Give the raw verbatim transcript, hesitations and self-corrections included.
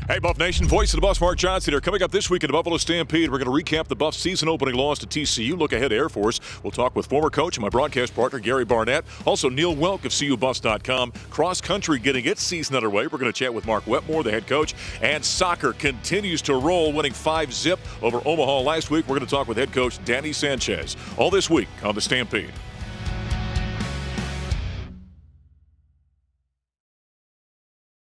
Hey, Buff Nation, voice of the Buffs, Mark Johnson here. Coming up this week in the Buffalo Stampede, we're going to recap the Buffs' season opening loss to T C U, look ahead to Air Force. We'll talk with former coach and my broadcast partner, Gary Barnett. Also, Neil Welk of C U Buffs dot com. Cross country getting its season underway. We're going to chat with Mark Wetmore, the head coach. And soccer continues to roll, winning five zip over Omaha last week. We're going to talk with head coach Danny Sanchez. All this week on the Stampede.